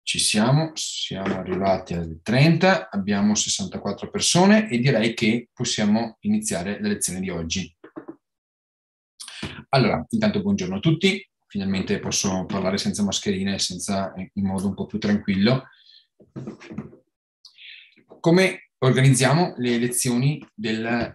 Ci siamo arrivati alle 30, abbiamo 64 persone e direi che possiamo iniziare la lezione di oggi. Allora, intanto buongiorno a tutti, finalmente posso parlare senza mascherine e in modo un po' più tranquillo. Come organizziamo le lezioni da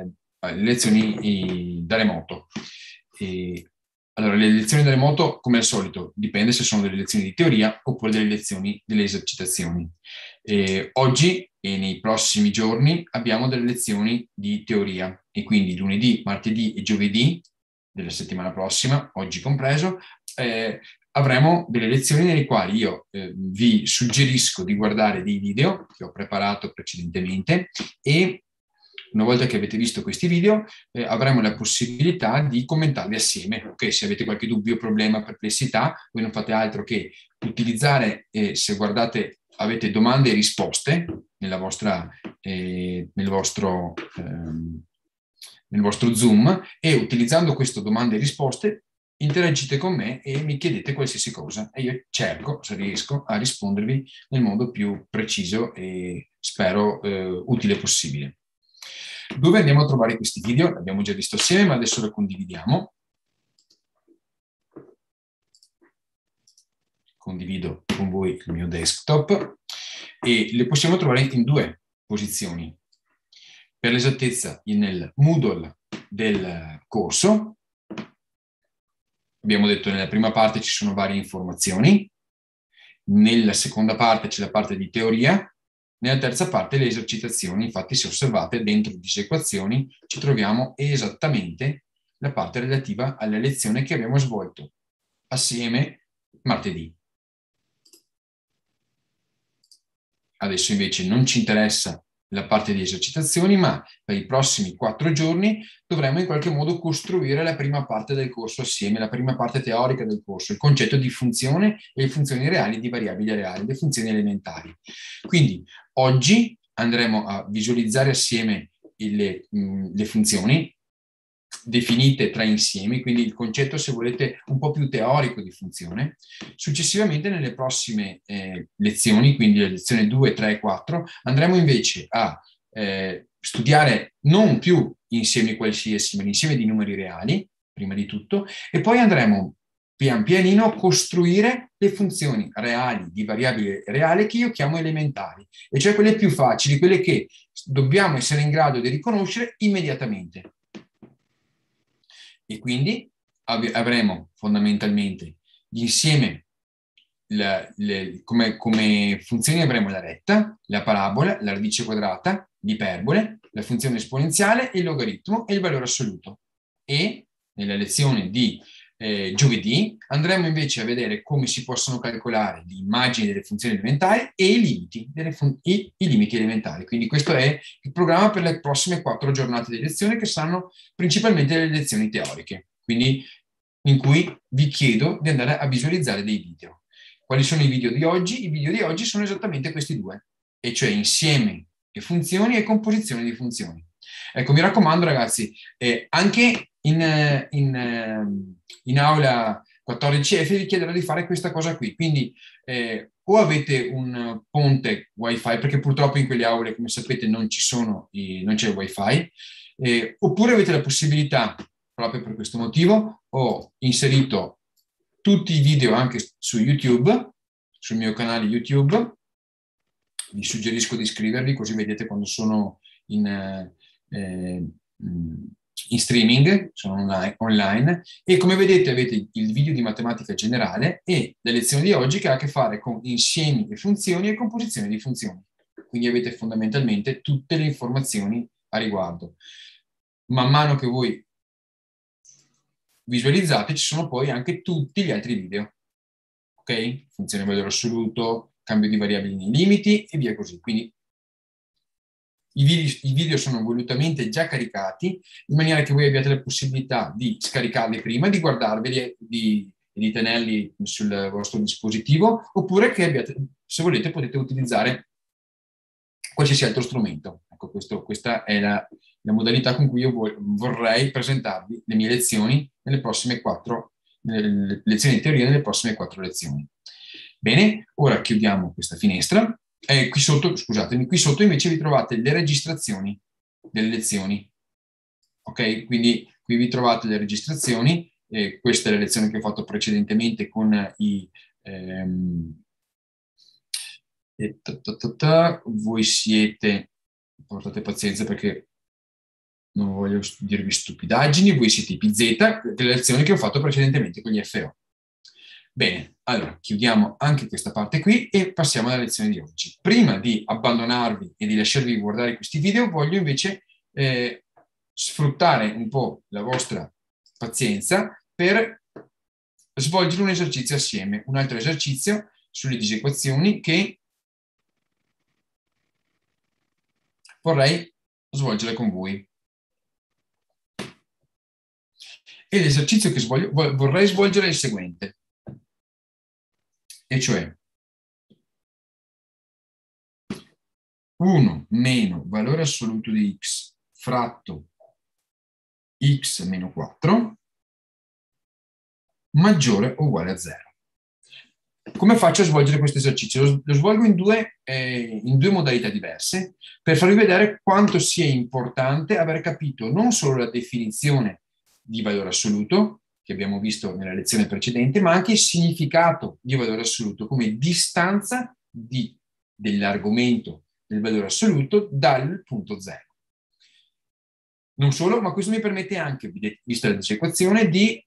remoto? Allora, le lezioni da remoto, come al solito, dipende se sono delle lezioni di teoria oppure delle lezioni delle esercitazioni. Oggi e nei prossimi giorni abbiamo delle lezioni di teoria e quindi lunedì, martedì e giovedì della settimana prossima, oggi compreso, avremo delle lezioni nelle quali io vi suggerisco di guardare dei video che ho preparato precedentemente e una volta che avete visto questi video avremo la possibilità di commentarli assieme. Okay? Se avete qualche dubbio, problema, perplessità, voi non fate altro che utilizzare, se guardate, avete domande e risposte nel vostro Zoom e utilizzando queste domande e risposte interagite con me e mi chiedete qualsiasi cosa e io cerco, se riesco, a rispondervi nel modo più preciso e spero utile possibile. Dove andiamo a trovare questi video? L'abbiamo già visto assieme, ma adesso lo condividiamo. Condivido con voi il mio desktop e le possiamo trovare in due posizioni. Per l'esattezza nel Moodle del corso, abbiamo detto nella prima parte ci sono varie informazioni, nella seconda parte c'è la parte di teoria, nella terza parte le esercitazioni. Infatti se osservate dentro disequazioni ci troviamo esattamente la parte relativa alla lezione che abbiamo svolto assieme martedì. Adesso invece non ci interessa la parte di esercitazioni, ma per i prossimi 4 giorni dovremo in qualche modo costruire la prima parte del corso assieme, la prima parte teorica del corso, il concetto di funzione e le funzioni reali di variabili reali, le funzioni elementari. Quindi oggi andremo a visualizzare assieme le funzioni definite tra insiemi, quindi il concetto, se volete, un po' più teorico di funzione. Successivamente nelle prossime lezioni, quindi le lezioni 2, 3 e 4, andremo invece a studiare non più insiemi qualsiasi, ma l'insieme di numeri reali, prima di tutto, e poi andremo pian pianino a costruire le funzioni reali di variabile reale che io chiamo elementari, e cioè quelle più facili, quelle che dobbiamo essere in grado di riconoscere immediatamente. E quindi avremo fondamentalmente l'insieme, come funzioni avremo la retta, la parabola, la radice quadrata, l'iperbole, la funzione esponenziale, il logaritmo e il valore assoluto. E nella lezione di giovedì andremo invece a vedere come si possono calcolare le immagini delle funzioni elementari e i limiti elementari. Quindi questo è il programma per le prossime 4 giornate di lezione, che saranno principalmente le lezioni teoriche, quindi in cui vi chiedo di andare a visualizzare dei video. Quali sono i video di oggi? I video di oggi sono esattamente questi due, e cioè insieme e funzioni e composizione di funzioni. Ecco, mi raccomando ragazzi, anche in aula 14F vi chiederò di fare questa cosa qui, quindi o avete un ponte wifi, perché purtroppo in quelle aule, come sapete, non c'è il wifi, oppure avete la possibilità, proprio per questo motivo, ho inserito tutti i video anche su YouTube, sul mio canale YouTube. Vi suggerisco di iscrivervi così vedete quando sono in streaming, sono online, e come vedete avete il video di matematica generale e la lezione di oggi che ha a che fare con insiemi e funzioni e composizione di funzioni. Quindi avete fondamentalmente tutte le informazioni a riguardo. Man mano che voi visualizzate ci sono poi anche tutti gli altri video, ok? Funzione valore assoluto, cambio di variabili nei limiti e via così. Quindi i video sono volutamente già caricati, in maniera che voi abbiate la possibilità di scaricarli prima, di guardarveli e di tenerli sul vostro dispositivo, oppure che abbiate, se volete, potete utilizzare qualsiasi altro strumento. Ecco, questa è la modalità con cui io vorrei presentarvi le mie lezioni nelle prossime 4 lezioni di teoria, nelle prossime 4 lezioni. Bene, ora chiudiamo questa finestra. Qui sotto, scusatemi, qui sotto invece vi trovate le registrazioni delle lezioni. Ok? Quindi qui vi trovate le registrazioni. Questa è la lezione che ho fatto precedentemente con i... voi siete... Portate pazienza perché non voglio dirvi stupidaggini, voi siete i PZ, delle lezioni che ho fatto precedentemente con gli FO. Bene, allora chiudiamo anche questa parte qui e passiamo alla lezione di oggi. Prima di abbandonarvi e di lasciarvi guardare questi video, voglio invece sfruttare un po' la vostra pazienza per svolgere un esercizio assieme, un altro esercizio sulle disequazioni che vorrei svolgere con voi. E l'esercizio che vorrei svolgere è il seguente, e cioè 1 meno valore assoluto di x fratto x meno 4 maggiore o uguale a 0. Come faccio a svolgere questo esercizio? Lo svolgo in due modalità diverse per farvi vedere quanto sia importante aver capito non solo la definizione di valore assoluto, che abbiamo visto nella lezione precedente, ma anche il significato di valore assoluto come distanza dell'argomento del valore assoluto dal punto 0. Non solo, ma questo mi permette anche, vista la disequazione, di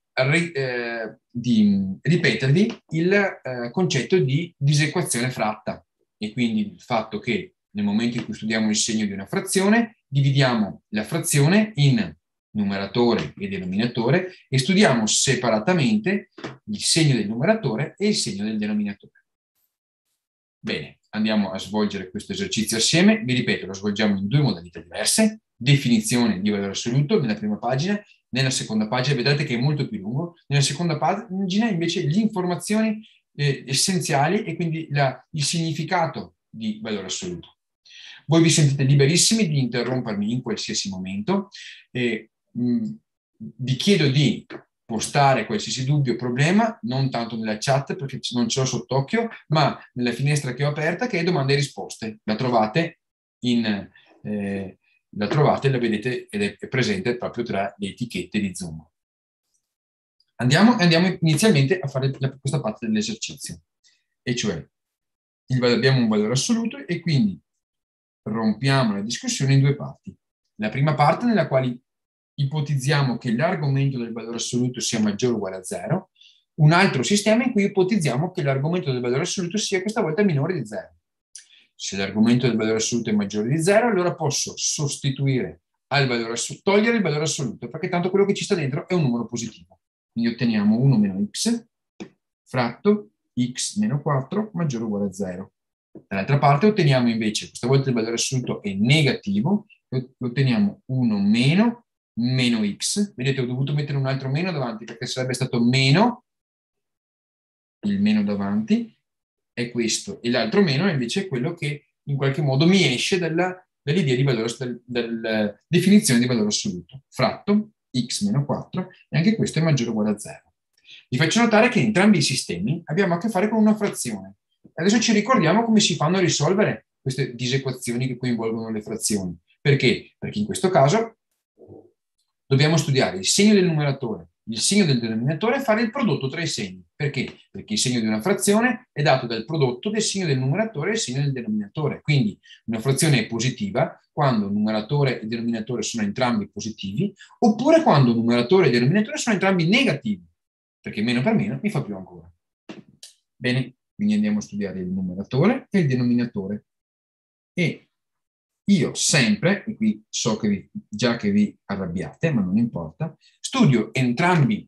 ripetervi il concetto di disequazione fratta, e quindi il fatto che nel momento in cui studiamo il segno di una frazione, dividiamo la frazione in numeratore e denominatore e studiamo separatamente il segno del numeratore e il segno del denominatore. Bene, andiamo a svolgere questo esercizio assieme. Vi ripeto, lo svolgiamo in due modalità diverse. Definizione di valore assoluto nella prima pagina, nella seconda pagina vedrete che è molto più lungo, nella seconda pagina invece le informazioni essenziali e quindi il significato di valore assoluto. Voi vi sentite liberissimi di interrompermi in qualsiasi momento. Vi chiedo di postare qualsiasi dubbio o problema, non tanto nella chat perché non ce l'ho sott'occhio, ma nella finestra che ho aperta che è domande e risposte. La trovate, la vedete ed è presente proprio tra le etichette di Zoom. Andiamo inizialmente a fare questa parte dell'esercizio, e cioè abbiamo un valore assoluto e quindi rompiamo la discussione in due parti. La prima parte nella quale ipotizziamo che l'argomento del valore assoluto sia maggiore o uguale a 0, un altro sistema in cui ipotizziamo che l'argomento del valore assoluto sia questa volta minore di 0. Se l'argomento del valore assoluto è maggiore di 0, allora posso sostituire al valore assoluto, togliere il valore assoluto, perché tanto quello che ci sta dentro è un numero positivo. Quindi otteniamo 1 meno x fratto x meno 4 maggiore o uguale a 0. Dall'altra parte otteniamo invece, questa volta il valore assoluto è negativo, otteniamo 1 meno x. Vedete, ho dovuto mettere un altro meno davanti perché sarebbe stato meno, il meno davanti è questo, e l'altro meno è invece quello che in qualche modo mi esce dall'idea di valore, dalla definizione di valore assoluto. Fratto x meno 4, e anche questo è maggiore o uguale a 0. Vi faccio notare che in entrambi i sistemi abbiamo a che fare con una frazione. Adesso ci ricordiamo come si fanno a risolvere queste disequazioni che coinvolgono le frazioni. Perché? Perché in questo caso dobbiamo studiare il segno del numeratore, il segno del denominatore e fare il prodotto tra i segni. Perché? Perché il segno di una frazione è dato dal prodotto del segno del numeratore e il segno del denominatore. Quindi una frazione è positiva quando numeratore e denominatore sono entrambi positivi, oppure quando numeratore e denominatore sono entrambi negativi, perché meno per meno mi fa più ancora. Bene, quindi andiamo a studiare il numeratore e il denominatore. E io sempre, e qui so che già che vi arrabbiate, ma non importa, studio entrambi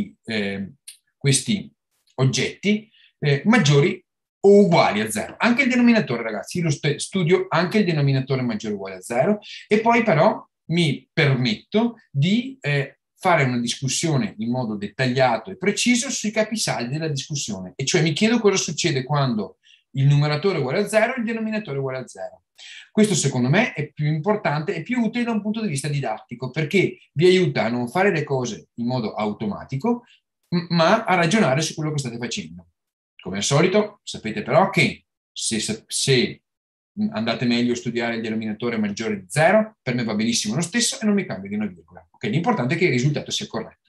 questi oggetti maggiori o uguali a 0. Anche il denominatore, ragazzi, io studio anche il denominatore maggiore o uguale a 0, e poi però mi permetto di fare una discussione in modo dettagliato e preciso sui capisaldi della discussione, e cioè mi chiedo cosa succede quando il numeratore è uguale a 0 e il denominatore è uguale a 0. Questo secondo me è più importante e più utile da un punto di vista didattico, perché vi aiuta a non fare le cose in modo automatico, ma a ragionare su quello che state facendo. Come al solito, sapete però che se andate meglio a studiare il denominatore maggiore di 0, per me va benissimo lo stesso e non mi cambia di una virgola. Ok, l'importante è che il risultato sia corretto.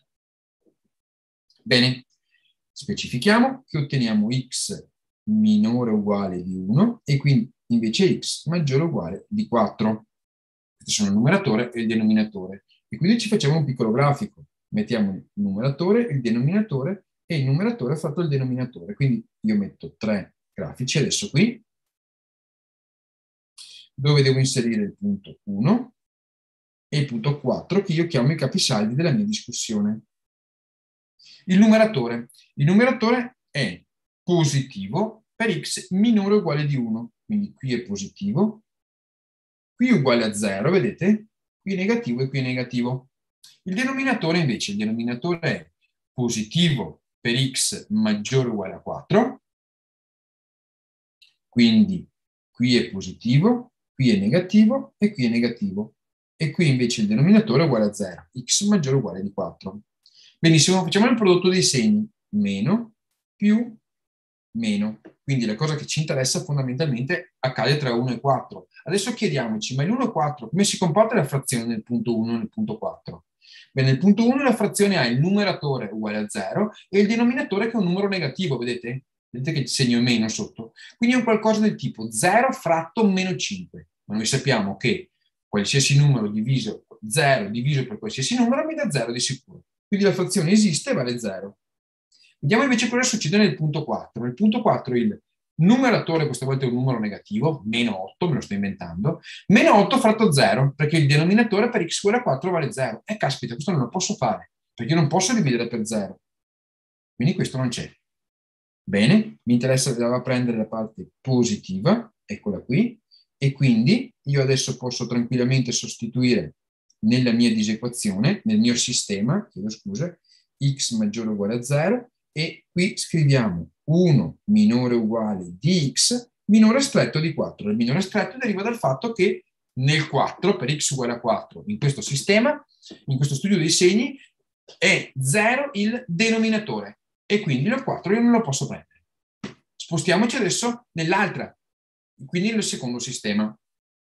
Bene, specifichiamo che otteniamo x minore o uguale di 1 e quindi invece x maggiore o uguale di 4. Questi sono il numeratore e il denominatore. E quindi ci facciamo un piccolo grafico. Mettiamo il numeratore, il denominatore e il numeratore fatto il denominatore. Quindi io metto 3 grafici adesso qui, dove devo inserire il punto 1 e il punto 4, che io chiamo i capisaldi della mia discussione. Il numeratore è positivo per x minore o uguale di 1, quindi qui è positivo, qui è uguale a 0, vedete? Qui è negativo e qui è negativo. Il denominatore invece, il denominatore è positivo per x maggiore o uguale a 4, quindi qui è positivo, qui è negativo e qui è negativo. E qui invece il denominatore è uguale a 0, x maggiore o uguale di 4. Benissimo, facciamo il prodotto dei segni, meno, più, meno. Quindi la cosa che ci interessa fondamentalmente accade tra 1 e 4. Adesso chiediamoci, ma l'1 e 4 come si comporta la frazione nel punto 1 e nel punto 4? Bene, nel punto 1 la frazione ha il numeratore uguale a 0 e il denominatore che è un numero negativo, vedete? Vedete che il segno è meno sotto. Quindi è un qualcosa del tipo 0 fratto meno 5. Ma noi sappiamo che qualsiasi numero diviso 0 diviso per qualsiasi numero mi dà 0 di sicuro. Quindi la frazione esiste e vale 0. Vediamo invece cosa succede nel punto 4. Nel punto 4 il numeratore, questa volta è un numero negativo, meno 8, me lo sto inventando, meno 8 fratto 0, perché il denominatore per x uguale a 4 vale 0. E caspita, questo non lo posso fare, perché io non posso dividere per 0. Quindi questo non c'è. Bene, mi interessa prendere la parte positiva, eccola qui, e quindi io adesso posso tranquillamente sostituire nella mia disequazione, nel mio sistema, chiedo scusa, x maggiore o uguale a 0, e qui scriviamo 1 minore o uguale di x minore stretto di 4. Il minore stretto deriva dal fatto che nel 4, per x uguale a 4, in questo sistema, in questo studio dei segni, è 0 il denominatore e quindi il 4 io non lo posso prendere. Spostiamoci adesso nell'altra, quindi nel secondo sistema.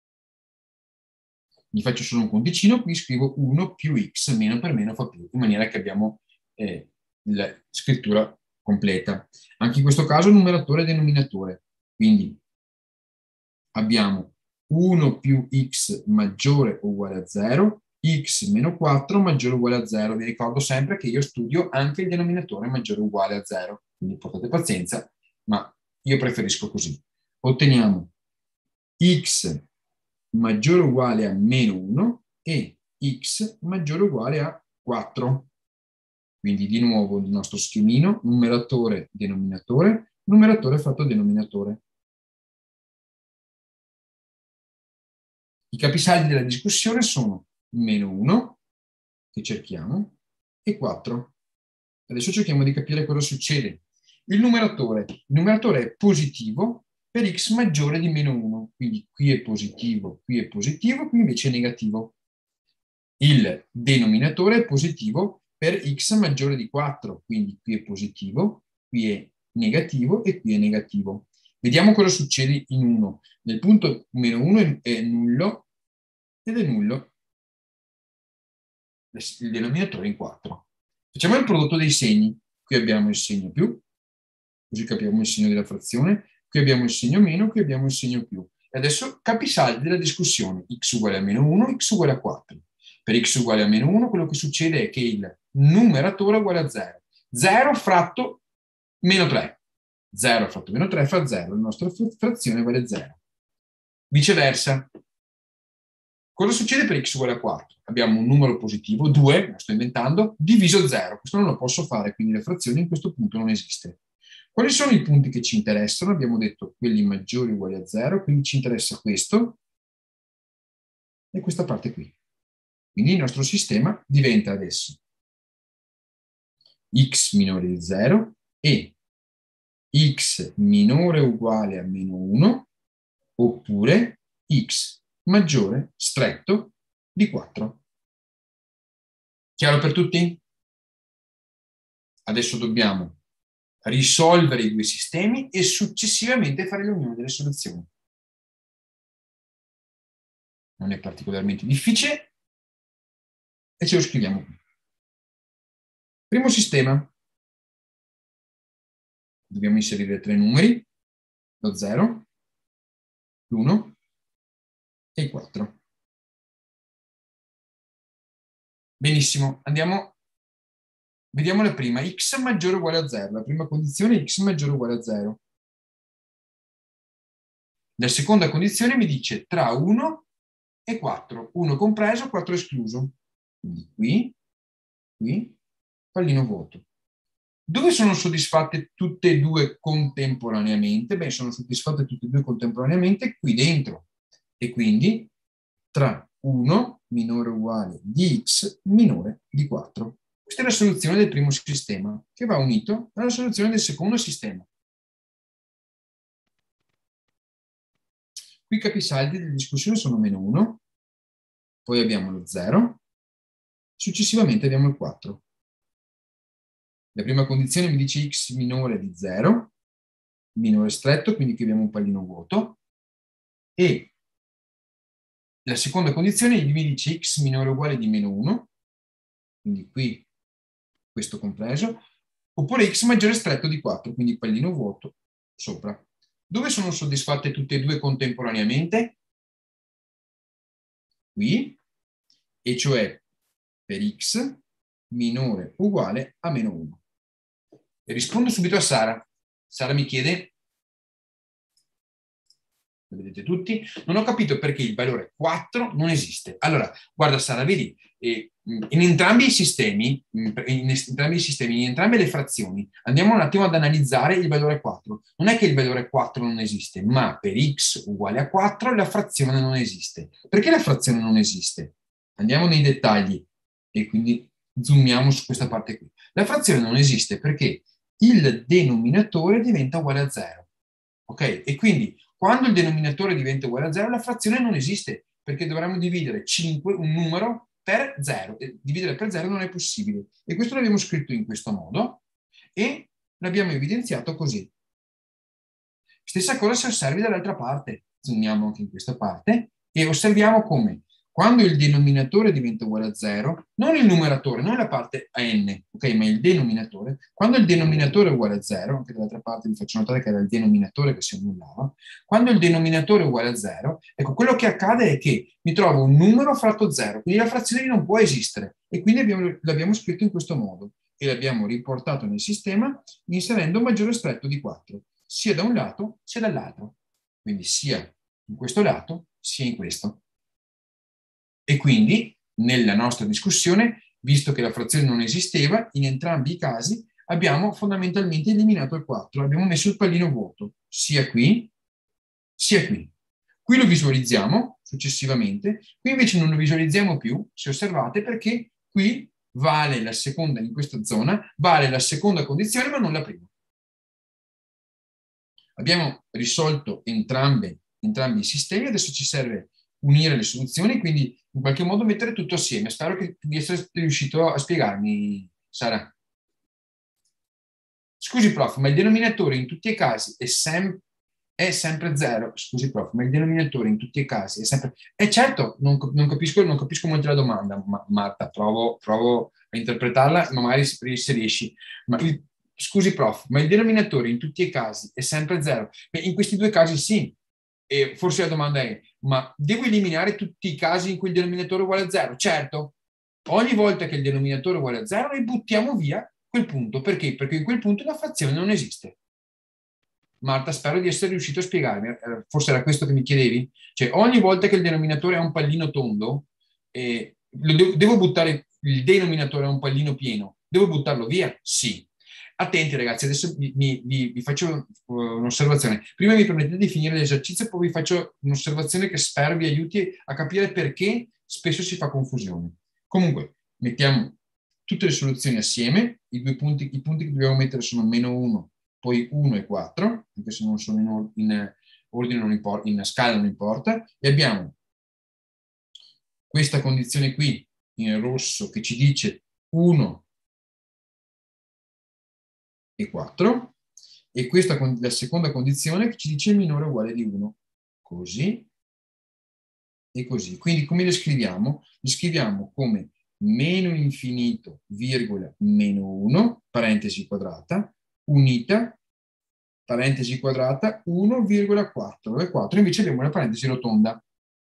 Mi faccio solo un conticino, qui scrivo 1 più x, meno per meno fa più, in maniera che abbiamo la scrittura completa. Anche in questo caso numeratore e denominatore, quindi abbiamo 1 più x maggiore o uguale a 0, x meno 4 maggiore o uguale a 0. Vi ricordo sempre che io studio anche il denominatore maggiore o uguale a 0, quindi portate pazienza, ma io preferisco così. Otteniamo x maggiore o uguale a meno 1 e x maggiore o uguale a 4. Quindi di nuovo il nostro schemino, numeratore, denominatore fatto denominatore. I capisaldi della discussione sono meno 1, che cerchiamo, e 4. Adesso cerchiamo di capire cosa succede. Il numeratore è positivo per x maggiore di meno 1, quindi qui è positivo, qui invece è negativo. Il denominatore è positivo per x maggiore di 4, quindi qui è positivo, qui è negativo e qui è negativo. Vediamo cosa succede in 1. Nel punto meno 1 è nullo ed è nullo il denominatore in 4. Facciamo il prodotto dei segni. Qui abbiamo il segno più, così capiamo il segno della frazione, qui abbiamo il segno meno, qui abbiamo il segno più. E adesso capisaldi della discussione, x uguale a meno 1, x uguale a 4. Per x uguale a meno 1 quello che succede è che il numeratore è uguale a 0. 0 fratto meno 3. 0 fratto meno 3 fa 0, la nostra frazione vale 0. Viceversa, cosa succede per x uguale a 4? Abbiamo un numero positivo, 2, lo sto inventando, diviso 0. Questo non lo posso fare, quindi la frazione in questo punto non esiste. Quali sono i punti che ci interessano? Abbiamo detto quelli maggiori o uguali a 0, quindi ci interessa questo e questa parte qui. Quindi il nostro sistema diventa adesso x minore di 0 e x minore o uguale a meno 1 oppure x maggiore stretto di 4. Chiaro per tutti? Adesso dobbiamo risolvere i due sistemi e successivamente fare l'unione delle soluzioni. Non è particolarmente difficile e ce lo scriviamo qui. Primo sistema. Dobbiamo inserire 3 numeri, lo 0, l'1 e il 4. Benissimo, vediamo la prima, x maggiore o uguale a 0. La prima condizione è x maggiore o uguale a 0. La seconda condizione mi dice tra 1 e 4, 1 compreso, 4 escluso. Quindi qui, pallino vuoto. Dove sono soddisfatte tutte e due contemporaneamente? Beh, sono soddisfatte tutte e due contemporaneamente qui dentro. E quindi tra 1 minore o uguale di x minore di 4. Questa è la soluzione del primo sistema, che va unito alla soluzione del secondo sistema. Qui i capisaldi della discussione sono -1, poi abbiamo lo 0, successivamente abbiamo il 4. La prima condizione mi dice x minore di 0, minore stretto, quindi qui abbiamo un pallino vuoto, e la seconda condizione mi dice x minore o uguale di -1, quindi qui questo compreso, oppure x maggiore stretto di 4, quindi pallino vuoto sopra. Dove sono soddisfatte tutte e due contemporaneamente? Qui, e cioè per x minore o uguale a -1. E rispondo subito a Sara. Sara mi chiede, lo vedete tutti, non ho capito perché il valore 4 non esiste. Allora, guarda Sara, vedi, in entrambi i sistemi, in entrambe le frazioni, andiamo un attimo ad analizzare il valore 4. Non è che il valore 4 non esiste, ma per x uguale a 4 la frazione non esiste. Perché la frazione non esiste? Andiamo nei dettagli e quindi zoomiamo su questa parte qui. La frazione non esiste perché il denominatore diventa uguale a 0. Ok? E quindi quando il denominatore diventa uguale a 0, la frazione non esiste, perché dovremmo dividere 5, un numero, per 0. E dividere per 0 non è possibile. E questo l'abbiamo scritto in questo modo e l'abbiamo evidenziato così. Stessa cosa se osservi dall'altra parte. Zoomiamo anche in questa parte e osserviamo come quando il denominatore diventa uguale a 0, non il numeratore, non la parte a n, ok, ma il denominatore, quando il denominatore è uguale a 0, anche dall'altra parte vi faccio notare che era il denominatore che si annullava, quando il denominatore è uguale a 0, ecco, quello che accade è che mi trovo un numero fratto 0, quindi la frazione non può esistere, e quindi l'abbiamo scritto in questo modo, e l'abbiamo riportato nel sistema inserendo un maggiore stretto di 4, sia da un lato sia dall'altro, quindi sia in questo lato sia in questo. E quindi, nella nostra discussione, visto che la frazione non esisteva, in entrambi i casi abbiamo fondamentalmente eliminato il 4, abbiamo messo il pallino vuoto, sia qui, sia qui. Qui lo visualizziamo successivamente, qui invece non lo visualizziamo più, se osservate, perché qui vale la seconda, in questa zona, vale la seconda condizione ma non la prima. Abbiamo risolto entrambi i sistemi, adesso ci serve unire le soluzioni, quindi in qualche modo mettere tutto assieme. Spero di essere riuscito a spiegarmi, Sara. Scusi, prof, ma il denominatore in tutti i casi è sempre 0. Scusi, prof, ma il denominatore in tutti i casi è sempre... certo, non capisco molto la domanda, Marta, provo a interpretarla, ma magari se riesci. Scusi, prof, ma il denominatore in tutti i casi è sempre 0? Beh, in questi due casi sì. E forse la domanda è, ma devo eliminare tutti i casi in cui il denominatore è uguale a 0? Certo, ogni volta che il denominatore è uguale a 0 noi buttiamo via quel punto. Perché? Perché in quel punto la frazione non esiste. Marta, spero di essere riuscito a spiegarmi. Forse era questo che mi chiedevi? Cioè, ogni volta che il denominatore è un pallino tondo, devo buttare il denominatore a un pallino pieno. Devo buttarlo via? Sì. Attenti ragazzi, adesso vi faccio un'osservazione. Prima mi permettete di finire l'esercizio, poi vi faccio un'osservazione che spero vi aiuti a capire perché spesso si fa confusione. Comunque, mettiamo tutte le soluzioni assieme, i punti che dobbiamo mettere sono -1, poi 1 e 4, anche se non sono in ordine, non importa, in scala non importa, e abbiamo questa condizione qui in rosso che ci dice 1 e 4, E questa è la seconda condizione che ci dice minore o uguale di 1. Così e così. Quindi come le scriviamo? Le scriviamo come meno infinito, virgola, meno 1, parentesi quadrata, unita, parentesi quadrata, 1,4, dove 4 invece abbiamo la parentesi rotonda.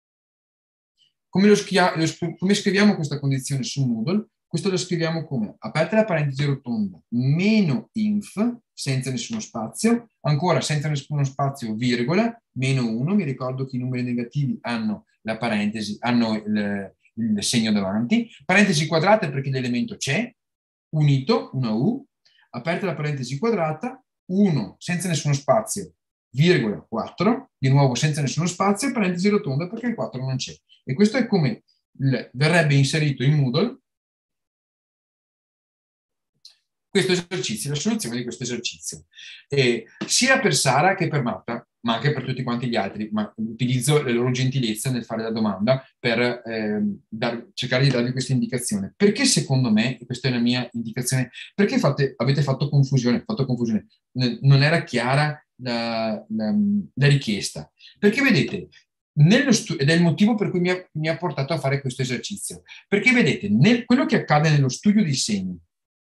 Come scriviamo questa condizione su Moodle? Questo lo scriviamo come aperta la parentesi rotonda, meno inf, senza nessuno spazio, ancora senza nessuno spazio, virgola, meno 1, mi ricordo che i numeri negativi hanno la parentesi, hanno il segno davanti, parentesi quadrata perché l'elemento c'è, unito, una U, aperta la parentesi quadrata, 1 senza nessuno spazio, virgola 4, di nuovo senza nessuno spazio, parentesi rotonda perché il 4 non c'è. E questo è come verrebbe inserito in Moodle questo esercizio, la soluzione di questo esercizio. Sia per Sara che per Marta, ma anche per tutti quanti gli altri, ma utilizzo le loro gentilezze nel fare la domanda per cercare di darvi questa indicazione. Perché secondo me, e questa è la mia indicazione, perché avete fatto confusione, non era chiara la richiesta? Perché vedete, ed è il motivo per cui mi ha portato a fare questo esercizio, perché vedete, quello che accade nello studio dei segni,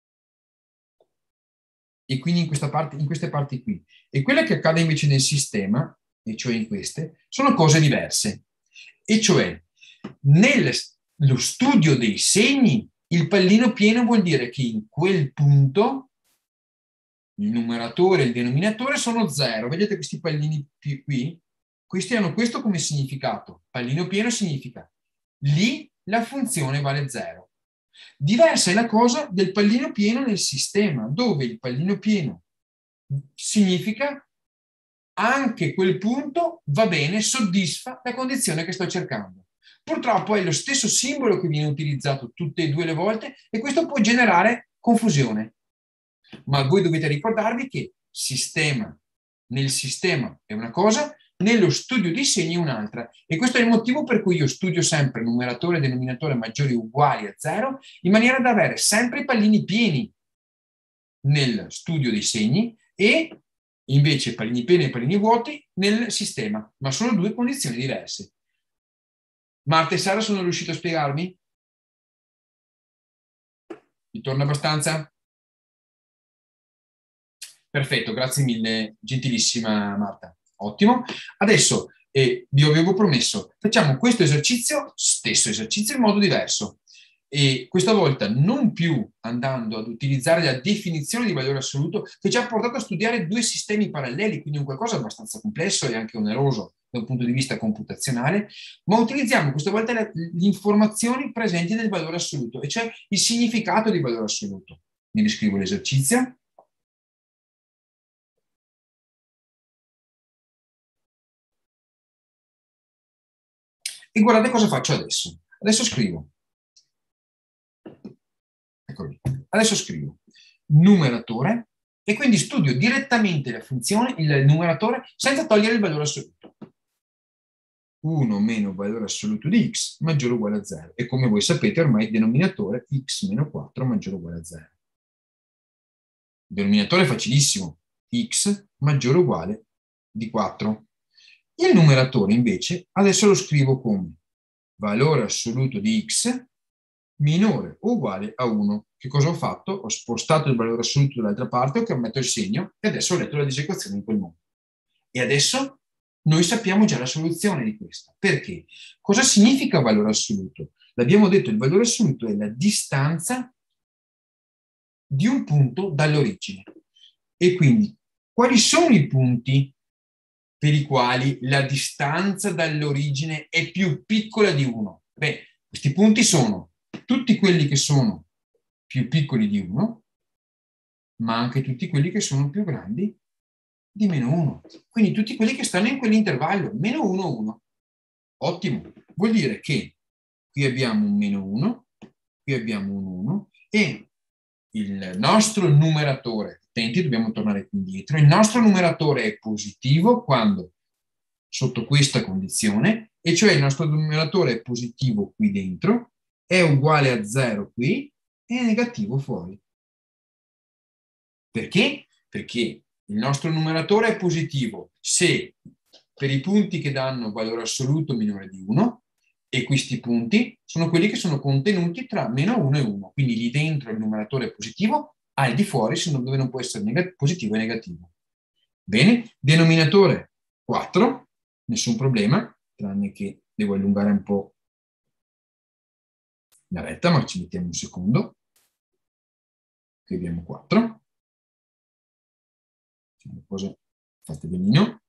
e quindi in queste parti qui. E quello che accade invece nel sistema, e cioè in queste, sono cose diverse. E cioè, nello studio dei segni, il pallino pieno vuol dire che in quel punto il numeratore e il denominatore sono 0. Vedete questi pallini qui? Questi hanno questo come significato. Pallino pieno significa lì la funzione vale 0. Diversa è la cosa del pallino pieno nel sistema, dove il pallino pieno significa anche quel punto va bene, soddisfa la condizione che sto cercando. Purtroppo è lo stesso simbolo che viene utilizzato tutte e due le volte e questo può generare confusione. Ma voi dovete ricordarvi che nel sistema è una cosa, nello studio dei segni è un'altra. E questo è il motivo per cui io studio sempre numeratore e denominatore maggiori o uguali a 0, in maniera da avere sempre i pallini pieni nel studio dei segni e invece pallini pieni e pallini vuoti nel sistema, ma sono due condizioni diverse. Marta e Sara sono riusciti a spiegarmi? Vi torna abbastanza? Perfetto, grazie mille, gentilissima Marta. Ottimo. Adesso vi avevo promesso, facciamo questo esercizio, stesso esercizio, in modo diverso. E questa volta non più andando ad utilizzare la definizione di valore assoluto che ci ha portato a studiare due sistemi paralleli, quindi un qualcosa abbastanza complesso e anche oneroso da un punto di vista computazionale, ma utilizziamo questa volta le informazioni presenti nel valore assoluto, e cioè il significato di valore assoluto. Mi riscrivo l'esercizio. E guardate cosa faccio adesso. Adesso scrivo. Eccolo. Adesso scrivo numeratore e quindi studio direttamente la funzione, il numeratore, senza togliere il valore assoluto. 1 meno valore assoluto di x maggiore o uguale a 0. E come voi sapete ormai il denominatore x meno 4 maggiore o uguale a 0. Il denominatore è facilissimo, x maggiore o uguale di 4. Il numeratore invece adesso lo scrivo come valore assoluto di x minore o uguale a 1. Che cosa ho fatto? Ho spostato il valore assoluto dall'altra parte, ho cambiato il segno e adesso ho letto la disequazione in quel modo. E adesso noi sappiamo già la soluzione di questa. Perché? Cosa significa valore assoluto? L'abbiamo detto, il valore assoluto è la distanza di un punto dall'origine. E quindi, quali sono i punti per i quali la distanza dall'origine è più piccola di 1? Beh, questi punti sono tutti quelli che sono più piccoli di 1, ma anche tutti quelli che sono più grandi di meno 1. Quindi tutti quelli che stanno in quell'intervallo, meno 1, 1. Ottimo. Vuol dire che qui abbiamo un meno 1, qui abbiamo un 1 e il nostro numeratore, attenti, dobbiamo tornare qui indietro, il nostro numeratore è positivo quando sotto questa condizione, e cioè il nostro numeratore è positivo qui dentro, è uguale a 0 qui e è negativo fuori. Perché? Perché il nostro numeratore è positivo se per i punti che danno valore assoluto minore di 1, e questi punti sono quelli che sono contenuti tra meno 1 e 1. Quindi lì dentro il numeratore è positivo, al di fuori dove non può essere positivo e negativo. Bene, denominatore 4, nessun problema, tranne che devo allungare un po' la retta, ma ci mettiamo un secondo. Qui abbiamo 4. Sono cose fatte benino.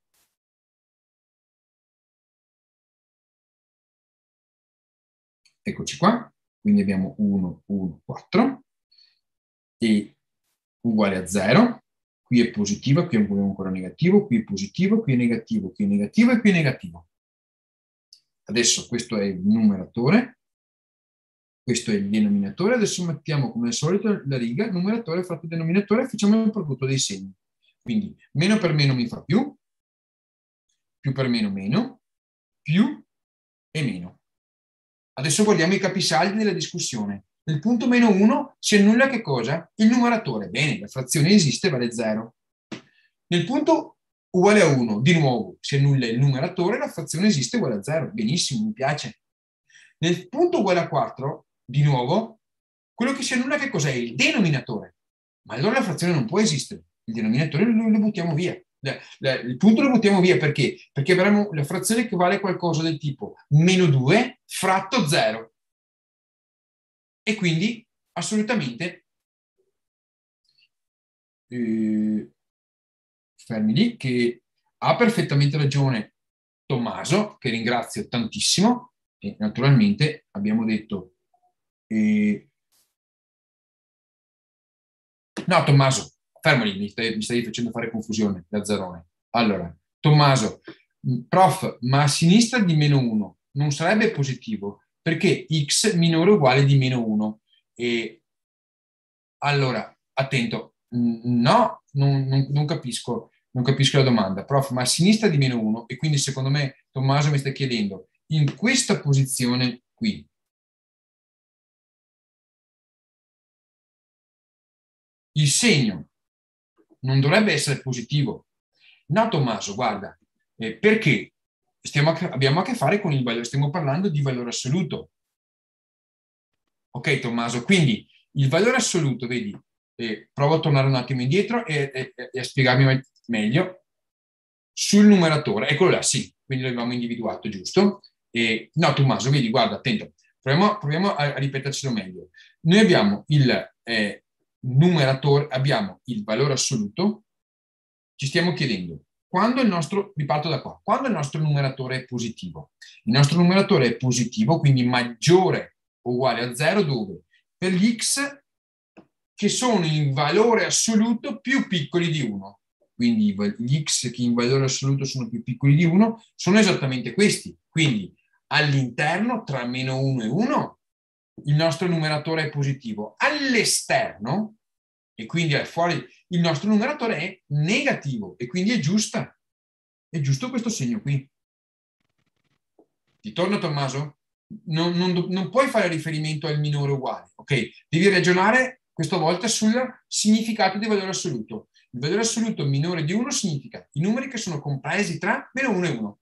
Eccoci qua, quindi abbiamo 1, 1, 4, e uguale a 0, qui è positivo, qui abbiamo ancora negativo, qui è positivo, qui è negativo, qui è negativo e qui è negativo. Adesso questo è il numeratore, questo è il denominatore, adesso mettiamo come al solito la riga, numeratore fratto denominatore, e facciamo il prodotto dei segni. Quindi meno per meno mi fa più per meno meno, più e meno. Adesso guardiamo i capisaldi della discussione. Nel punto meno 1 si annulla che cosa? Il numeratore. Bene, la frazione esiste, vale 0. Nel punto uguale a 1, di nuovo, si annulla il numeratore, la frazione esiste, uguale a 0. Benissimo, mi piace. Nel punto uguale a 4, di nuovo, quello che si annulla che cos'è? Il denominatore. Ma allora la frazione non può esistere. Il denominatore lo buttiamo via. Il punto lo buttiamo via perché? Perché avremo la frazione che vale qualcosa del tipo meno 2 fratto 0. E quindi assolutamente fermi lì, che ha perfettamente ragione Tommaso, che ringrazio tantissimo, e naturalmente abbiamo detto no, Tommaso, fermali, mi stai facendo fare confusione, Lazzarone. Allora, Tommaso, prof, ma a sinistra di meno 1 non sarebbe positivo, perché x minore o uguale di meno 1. E allora, attento, no, non capisco la domanda. Prof, ma a sinistra di meno 1, e quindi secondo me Tommaso mi sta chiedendo, in questa posizione qui, il segno non dovrebbe essere positivo. No, Tommaso, guarda, perché abbiamo a che fare con il valore, stiamo parlando di valore assoluto. Ok, Tommaso, quindi il valore assoluto, vedi, provo a tornare un attimo indietro e a spiegarmi meglio. Sul numeratore, eccolo là, sì, quindi l'abbiamo individuato, giusto? No, Tommaso, vedi, guarda, attento, proviamo a ripetercelo meglio. Noi abbiamo il numeratore, abbiamo il valore assoluto, ci stiamo chiedendo, quando il nostro, riparto da qua, quando il nostro numeratore è positivo? Il nostro numeratore è positivo, quindi maggiore o uguale a 0, dove? Per gli x che sono in valore assoluto più piccoli di 1. Quindi gli x che in valore assoluto sono più piccoli di 1 sono esattamente questi. Quindi all'interno, tra meno 1 e 1, il nostro numeratore è positivo. All'esterno, e quindi al fuori, il nostro numeratore è negativo, e quindi è giusta. È giusto questo segno qui. Ti torna, Tommaso? Non puoi fare riferimento al minore uguale, ok? Devi ragionare questa volta sul significato di valore assoluto. Il valore assoluto minore di 1 significa i numeri che sono compresi tra meno 1 e 1.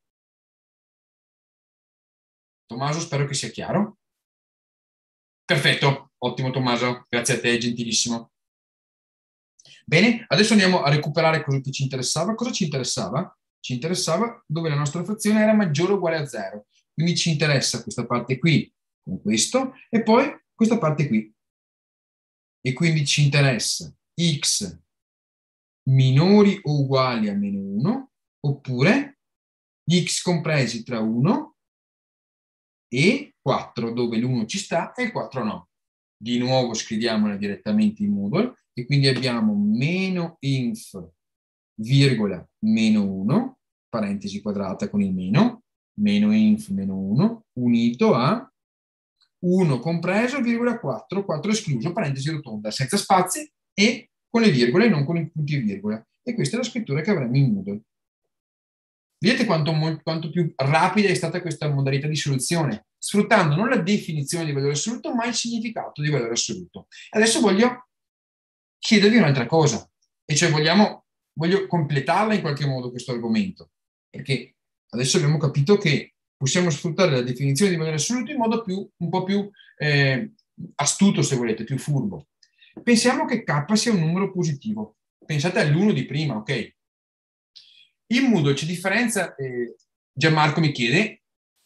Tommaso, spero che sia chiaro. Perfetto, ottimo Tommaso, grazie a te, gentilissimo. Bene, adesso andiamo a recuperare cosa che ci interessava. Cosa ci interessava? Ci interessava dove la nostra frazione era maggiore o uguale a 0. Quindi ci interessa questa parte qui con questo e poi questa parte qui. E quindi ci interessa x minori o uguali a meno 1 oppure gli x compresi tra 1 e 4, dove l'1 ci sta e il 4 no. Di nuovo scriviamola direttamente in Moodle e quindi abbiamo meno inf virgola meno 1, parentesi quadrata con il meno inf meno 1, unito a 1 compreso, virgola 4, 4 escluso, parentesi rotonda, senza spazi e con le virgole, non con i punti e virgola. E questa è la scrittura che avremo in Moodle. Vedete quanto più rapida è stata questa modalità di soluzione, sfruttando non la definizione di valore assoluto, ma il significato di valore assoluto. Adesso voglio chiedervi un'altra cosa, e cioè vogliamo voglio completarla in qualche modo questo argomento, perché adesso abbiamo capito che possiamo sfruttare la definizione di valore assoluto in modo un po' più astuto, se volete, più furbo. Pensiamo che k sia un numero positivo. Pensate all'1 di prima, ok? In Moodle c'è differenza, Gianmarco mi chiede,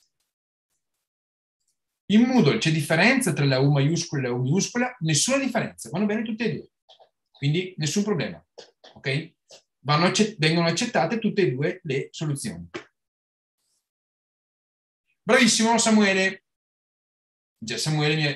in Moodle c'è differenza tra la U maiuscola e la U minuscola? Nessuna differenza, vanno bene tutte e due. Quindi nessun problema, ok? Vengono accettate tutte e due le soluzioni. Bravissimo Samuele. Già Samuele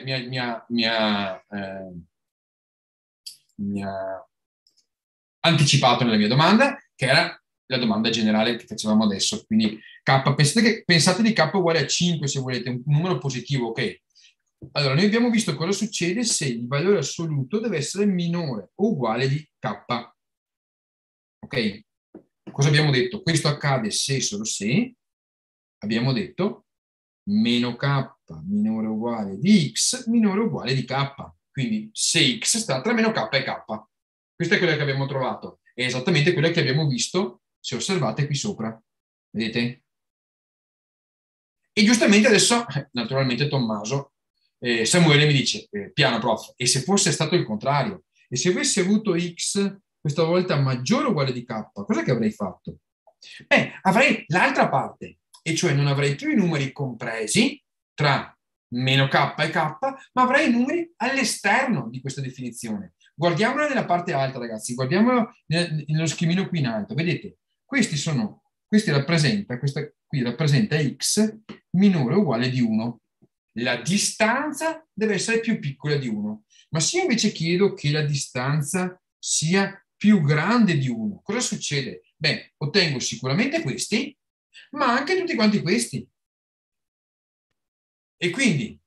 mi ha anticipato nella mia domanda, che era la domanda generale che facevamo adesso. Quindi k, pensate di k uguale a 5 se volete, un numero positivo, ok? Allora, noi abbiamo visto cosa succede se il valore assoluto deve essere minore o uguale di k. Ok? Cosa abbiamo detto? Questo accade se solo se abbiamo detto meno k minore o uguale di x minore o uguale di k. Quindi se x sta tra meno k e k. Questa è quella che abbiamo trovato. È esattamente quella che abbiamo visto, se osservate qui sopra. Vedete? E giustamente adesso, naturalmente Tommaso, Samuele mi dice, piano prof, e se fosse stato il contrario? E se avessi avuto x questa volta maggiore o uguale di k, cosa che avrei fatto? Beh, avrei l'altra parte, e cioè non avrei più i numeri compresi tra meno k e k, ma avrei i numeri all'esterno di questa definizione. Guardiamola nella parte alta, ragazzi, guardiamolo nello schemino qui in alto. Vedete, questa qui rappresenta x minore o uguale di 1. La distanza deve essere più piccola di 1. Ma se io invece chiedo che la distanza sia più grande di 1, cosa succede? Beh, ottengo sicuramente questi, ma anche tutti quanti questi. E quindi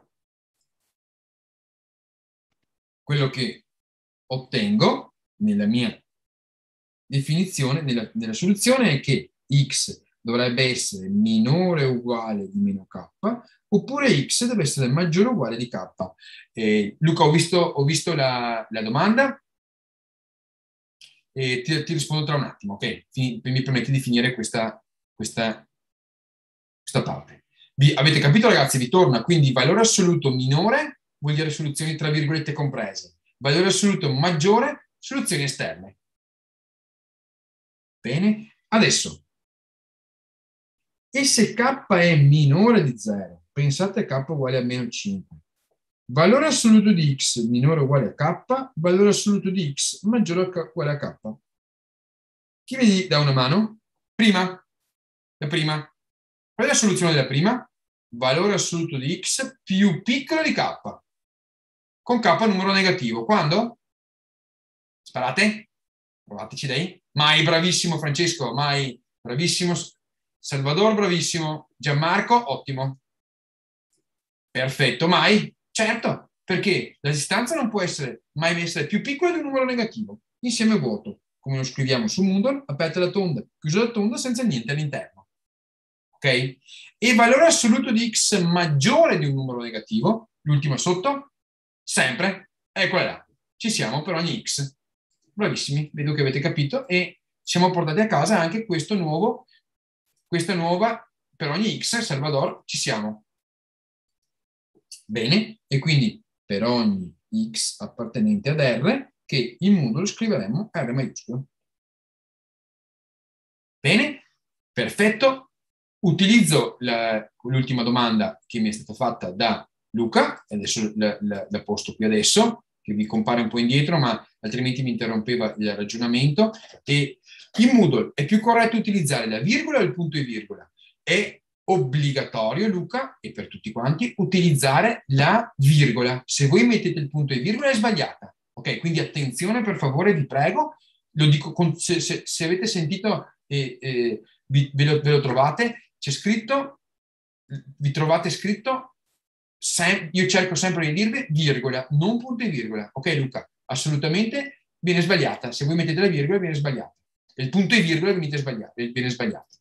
quello che ottengo nella mia definizione, nella soluzione, è che x dovrebbe essere minore o uguale di meno k, oppure x deve essere maggiore o uguale di k. Luca, ho visto la domanda e ti rispondo tra un attimo, ok? Mi permetti di finire questa parte. Avete capito, ragazzi? Vi torna, quindi valore assoluto minore vuol dire soluzioni tra virgolette comprese, valore assoluto maggiore, soluzioni esterne. Bene? Adesso, e se k è minore di 0? Pensate a k uguale a meno 5. Valore assoluto di x minore o uguale a k, valore assoluto di x maggiore o uguale a k. Chi mi dà una mano? Prima. La prima. Qual è la soluzione della prima? Valore assoluto di x più piccolo di k. Con k numero negativo. Quando? Sparate? Provateci dai. Mai, bravissimo Francesco, mai, bravissimo Salvador, bravissimo Gianmarco, ottimo. Perfetto, mai? Certo, perché la distanza non può mai essere più piccola di un numero negativo. Insieme vuoto, come lo scriviamo su Moodle, aperta la tonda, chiusa la tonda, senza niente all'interno. Ok? E valore assoluto di x maggiore di un numero negativo, l'ultima sotto, sempre, è quella. Ci siamo per ogni x. Bravissimi, vedo che avete capito e siamo portati a casa anche questa nuova, per ogni x, Salvador, ci siamo. Bene, e quindi per ogni x appartenente ad R, che in Moodle scriveremo R maiuscolo. Bene, perfetto. Utilizzo l'ultima domanda che mi è stata fatta da Luca, e adesso la posto qui adesso, che vi compare un po' indietro, ma altrimenti mi interrompeva il ragionamento. E in Moodle è più corretto utilizzare la virgola o il punto e virgola? È obbligatorio, Luca, e per tutti quanti, utilizzare la virgola. Se voi mettete il punto e virgola è sbagliata. Ok, quindi attenzione per favore, vi prego. Lo dico se avete sentito ve lo trovate, c'è scritto, vi trovate scritto, io cerco sempre di dirvi virgola, non punto e virgola. Ok Luca? Assolutamente viene sbagliata. Se voi mettete la virgola viene sbagliata. E il punto e virgola viene sbagliato.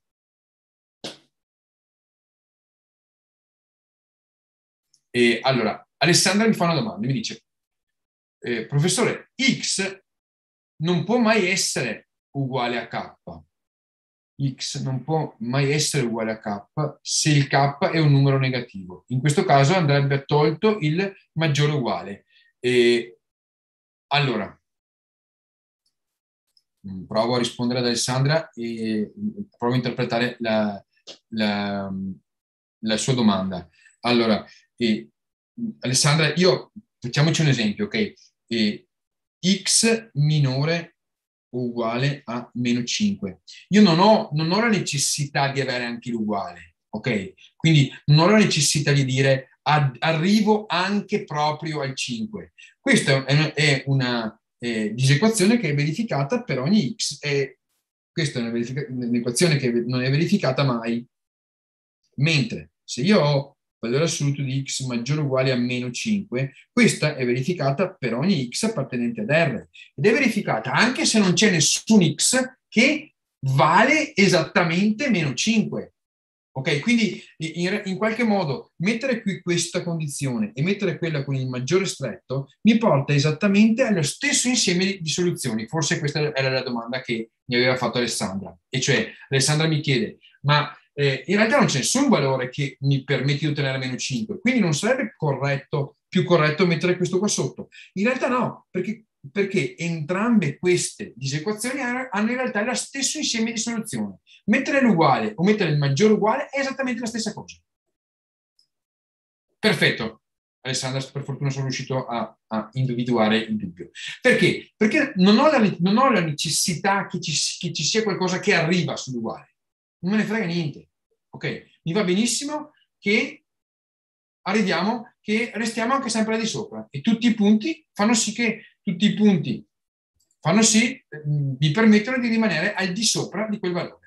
E allora, Alessandra mi fa una domanda, mi dice, professore, x non può mai essere uguale a k. X non può mai essere uguale a k se il k è un numero negativo. In questo caso andrebbe tolto il maggiore uguale. Allora, provo a rispondere ad Alessandra e provo a interpretare la sua domanda. Allora, Alessandra, facciamoci un esempio, ok? X minore o uguale a meno 5. Io non ho la necessità di avere anche l'uguale, ok? Quindi non ho la necessità di dire arrivo anche proprio al 5. Questa è una disequazione che è verificata per ogni x e questa è un'equazione che non è verificata mai. Mentre se io ho valore assoluto di x maggiore o uguale a meno 5, questa è verificata per ogni x appartenente ad R ed è verificata anche se non c'è nessun x che vale esattamente meno 5. Ok, quindi in qualche modo mettere qui questa condizione e mettere quella con il maggiore stretto mi porta esattamente allo stesso insieme di soluzioni. Forse questa era la domanda che mi aveva fatto Alessandra. E cioè, Alessandra mi chiede, ma in realtà non c'è nessun valore che mi permette di ottenere meno 5, quindi non sarebbe più corretto mettere questo qua sotto. In realtà no, perché entrambe queste disequazioni hanno in realtà lo stesso insieme di soluzioni. Mettere l'uguale o mettere il maggiore uguale è esattamente la stessa cosa. Perfetto. Alessandra, per fortuna sono riuscito a individuare il dubbio. Perché? Perché non ho la necessità che ci sia qualcosa che arriva sull'uguale. Non me ne frega niente. Ok? Mi va benissimo che restiamo anche sempre al di sopra e tutti i punti vi permettono di rimanere al di sopra di quel valore.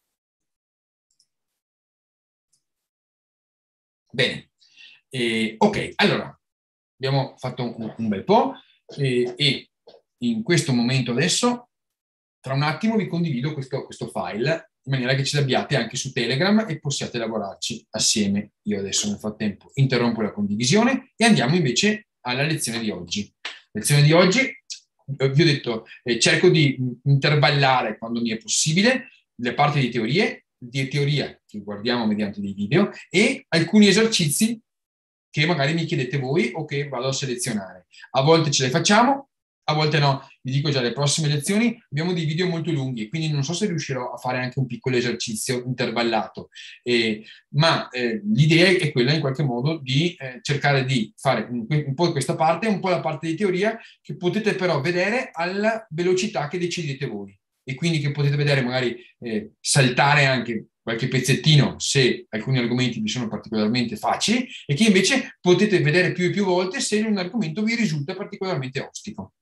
Bene, ok, allora abbiamo fatto un bel po' e in questo momento adesso, tra un attimo vi condivido questo file in maniera che ce l'abbiate anche su Telegram e possiate lavorarci assieme. Io adesso nel frattempo interrompo la condivisione e andiamo invece alla lezione di oggi. Lezione di oggi, vi ho detto, cerco di intervallare quando mi è possibile le parti di teoria che guardiamo mediante dei video e alcuni esercizi che magari mi chiedete voi o che vado a selezionare. A volte ce le facciamo, a volte no. Vi dico già, le prossime lezioni abbiamo dei video molto lunghi, quindi non so se riuscirò a fare anche un piccolo esercizio intervallato, ma l'idea è quella in qualche modo di cercare di fare un po' questa parte e un po' la parte di teoria che potete però vedere alla velocità che decidete voi e quindi che potete vedere magari saltare anche qualche pezzettino se alcuni argomenti vi sono particolarmente facili e che invece potete vedere più e più volte se un argomento vi risulta particolarmente ostico.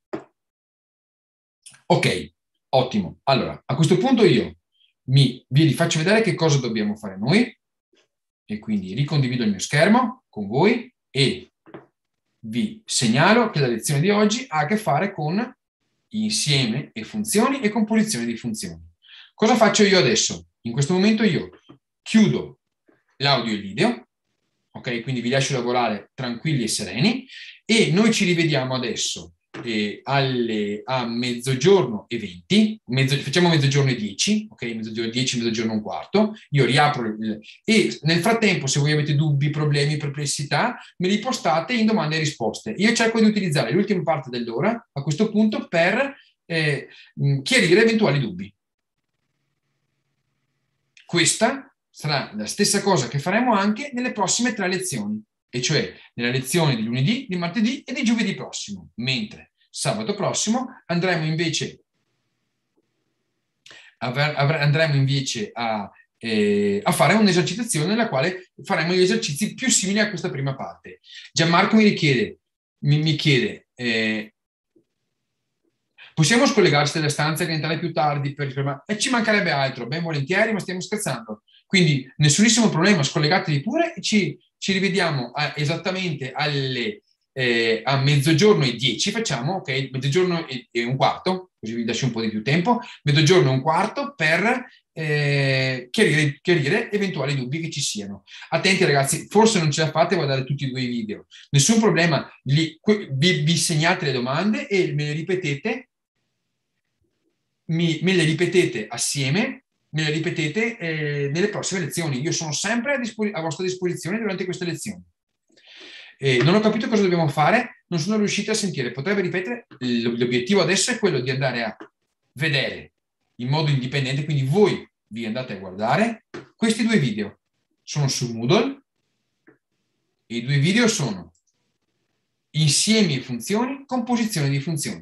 Ok, ottimo. Allora, a questo punto io vi faccio vedere che cosa dobbiamo fare noi e quindi ricondivido il mio schermo con voi e vi segnalo che la lezione di oggi ha a che fare con insieme e funzioni e composizione di funzioni. Cosa faccio io adesso? In questo momento io chiudo l'audio e il video, ok? Quindi vi lascio lavorare tranquilli e sereni e noi ci rivediamo adesso a mezzogiorno e 20, facciamo mezzogiorno e 10, ok? Mezzogiorno 10, mezzogiorno e un quarto, io riapro e nel frattempo se voi avete dubbi, problemi, perplessità, me li postate in domande e risposte. Io cerco di utilizzare l'ultima parte dell'ora a questo punto per chiarire eventuali dubbi. Questa sarà la stessa cosa che faremo anche nelle prossime 3 lezioni, e cioè nella lezione di lunedì, di martedì e di giovedì prossimo, mentre sabato prossimo andremo invece a fare un'esercitazione nella quale faremo gli esercizi più simili a questa prima parte. Gianmarco mi chiede possiamo scollegarci dalla stanza e rientrare più tardi e ci mancherebbe altro, ben volentieri, ma stiamo scherzando. Quindi nessunissimo problema, scollegatevi pure e ci rivediamo esattamente a mezzogiorno e 10, facciamo, ok? Mezzogiorno e un quarto, così vi lascio un po' di più tempo, mezzogiorno e un quarto per chiarire eventuali dubbi che ci siano. Attenti ragazzi, forse non ce la fate a guardare tutti e 2 i video, nessun problema, vi segnate le domande e me le ripetete me le ripetete assieme, me le ripetete nelle prossime lezioni. Io sono sempre a vostra disposizione durante queste lezioni. Non ho capito cosa dobbiamo fare, non sono riuscito a sentire. Potrebbe ripetere? L'obiettivo adesso è quello di andare a vedere in modo indipendente, quindi voi vi andate a guardare questi due video. Sono su Moodle e i due video sono insiemi e funzioni, composizione di funzioni.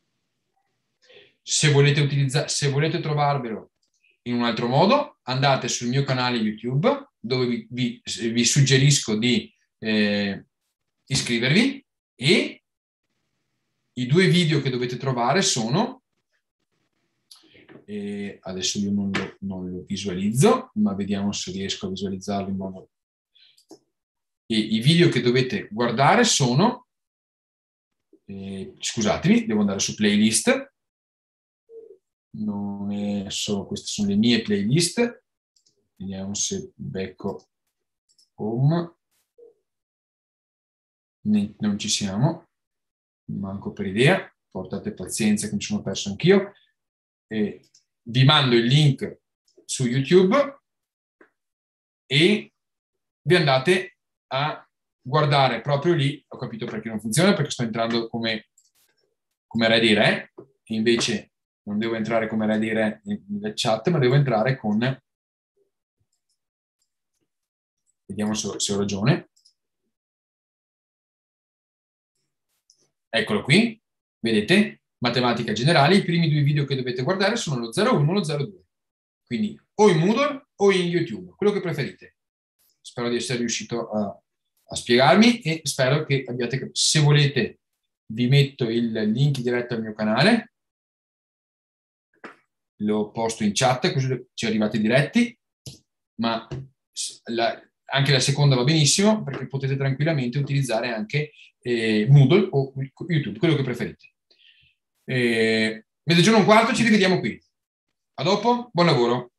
Se volete trovarvelo in un altro modo, andate sul mio canale YouTube, dove vi suggerisco di iscrivervi, e i due video che dovete trovare sono, adesso io non lo visualizzo, ma vediamo se riesco a visualizzarlo in modo... I video che dovete guardare sono, scusatemi, devo andare su playlist, non è solo, queste sono le mie playlist, vediamo se becco home, non ci siamo, manco per idea, portate pazienza che mi sono perso anch'io, vi mando il link su YouTube e vi andate a guardare proprio lì. Ho capito perché non funziona, perché sto entrando come re di re, e invece non devo entrare come re di re nella chat, ma devo entrare con... Vediamo se ho ragione. Eccolo qui, vedete? Matematica generale, i primi due video che dovete guardare sono lo 01 e lo 02. Quindi o in Moodle o in YouTube, quello che preferite. Spero di essere riuscito a spiegarmi e spero che abbiate capito. Se volete vi metto il link diretto al mio canale, lo posto in chat così ci arrivate diretti, ma anche la seconda va benissimo, perché potete tranquillamente utilizzare anche Moodle o YouTube, quello che preferite. Mezzogiorno e un quarto, ci rivediamo qui. A dopo, buon lavoro.